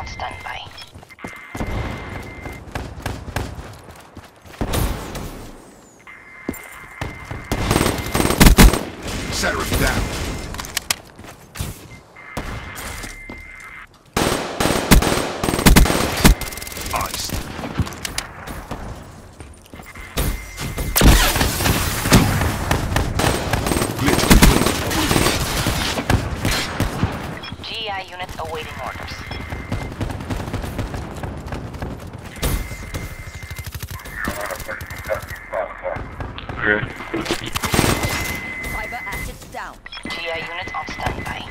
on standby. Sheriff down. Iced. Glitch complete. GI units awaiting orders. Okay. Cyber assets down. GI units on standby.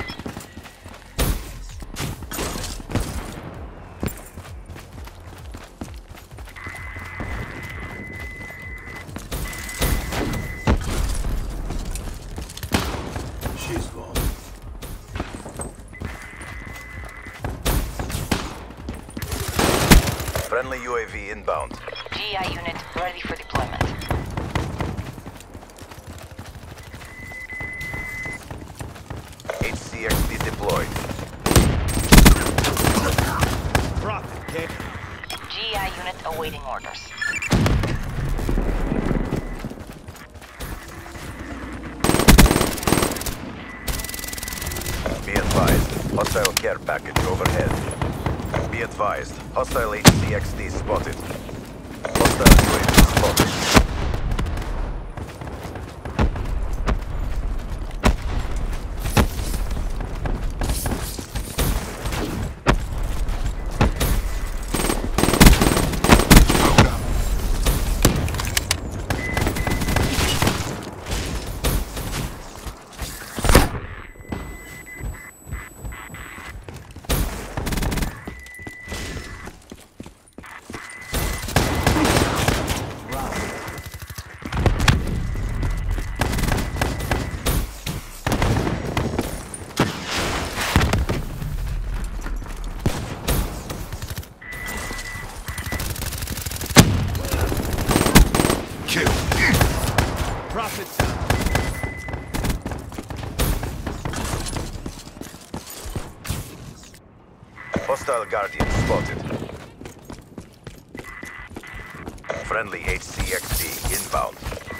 She's gone. Friendly UAV inbound. GI unit ready for deployment. HCXD deployed. GI unit awaiting orders. Be advised, hostile care package overhead. Be advised, hostile HCXD spotted. Hostile UAV spotted. Hold up. Kill. Hostile Guardian spotted. Friendly HCXD inbound.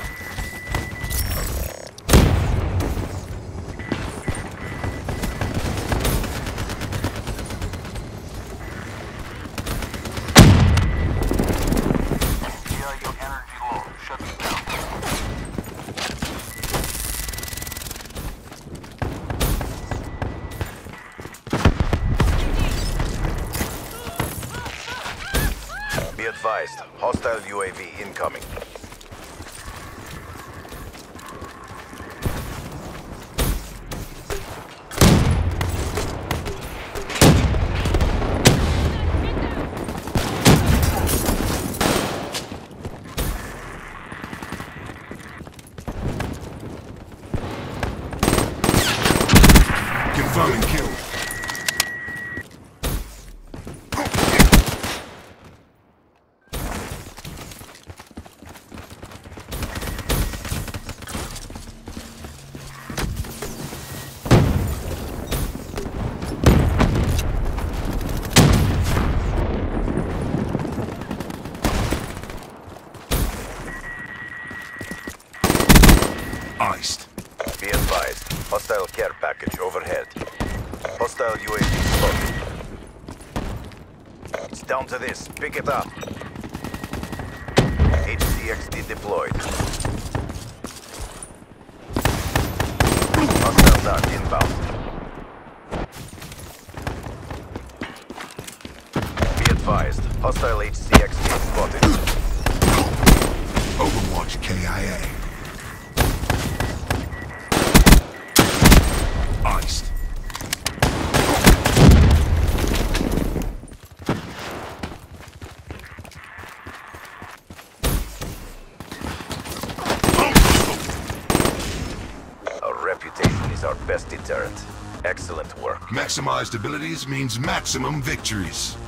Be advised, hostile UAV incoming. Confirming kill. Iced. Be advised, hostile care package overhead. Hostile UAV spotted. It's down to this, pick it up. HCXD deployed. Hostile dart inbound. Be advised, hostile HCXD spotted. Overwatch KIA. Iced. Our reputation is our best deterrent. Excellent work. Maximized abilities means maximum victories.